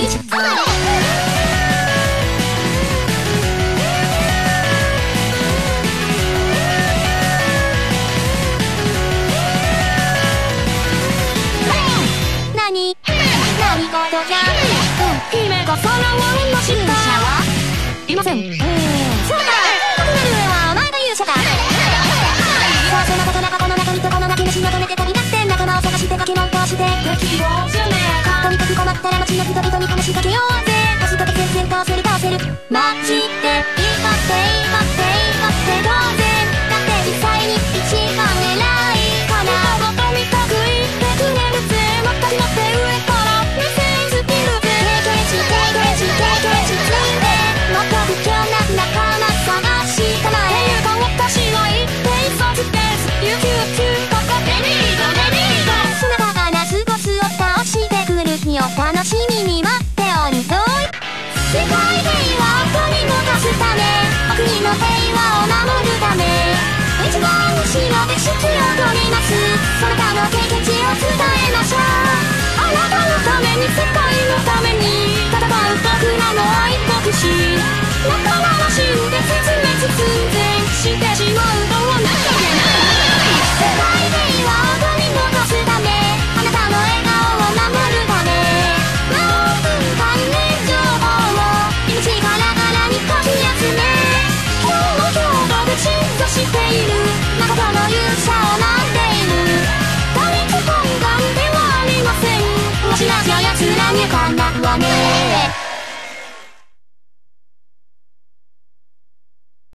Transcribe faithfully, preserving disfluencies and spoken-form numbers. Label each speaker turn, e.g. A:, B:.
A: ちゃった。何何事じゃ姫が空を見ました。勇者はいません。そうだ、ここの上はお前が勇者だ。さあそのことなかこの中にとこの泣き虫求めて旅立って仲間を探してかけ物として敵をじゃねえか。とにかく困ったら街の人々に話しかけようぜ。押しとけ全然倒せる倒せる。マジでいいかっていいかっていいかって当然だって実際に一番偉いからごと見たく言ってくれるぜ。またなって上から目線つけるぜ。経験値経験値経験値ついてもっと不況な仲間探し構えるか。私は言っていそスペース有給休ここデリードデリード。砂場がラスボスを倒してくる日を楽しみに待っておるぞい。世界平和を取り戻すためお国の平和を守るため一番後ろで指揮を取ります。そなたの経験値を伝えましょう。あなたのために世界のために戦う僕らの愛国士。